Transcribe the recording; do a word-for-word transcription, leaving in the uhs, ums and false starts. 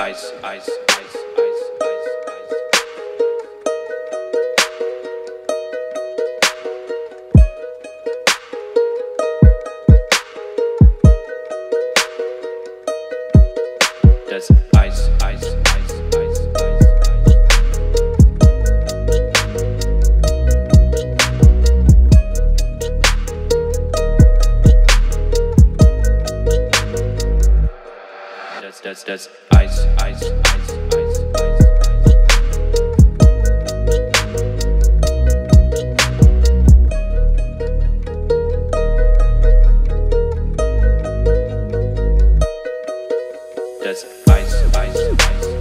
ice, ice, ice, ice, ice, ice. Just ice, ice, ice, ice, ice, ice. Just, just, just ice, ice, ice, ice, ice, ice. Just ice, ice, ice.